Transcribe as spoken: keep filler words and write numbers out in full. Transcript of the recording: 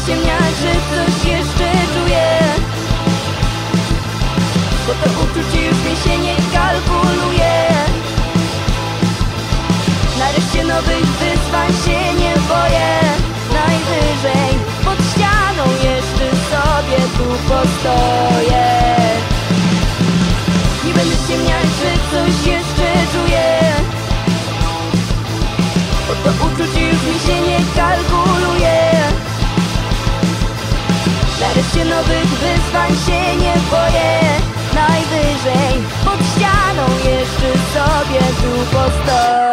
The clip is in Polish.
ściemniać, że coś jeszcze czuję, bo to uczucie już mi się nie kalkuluje. Nareszcie nowych wyzwań się nie boję. Najwyżej pod ścianą jeszcze sobie tu postoję. Nie będę ściemniać, że coś jeszcze czuję, bo to uczucie już mi się nie kalkuluje. Nareszcie nowych wyzwań się nie boję. Najwyżej pod ścianą jeszcze sobie tu postoję.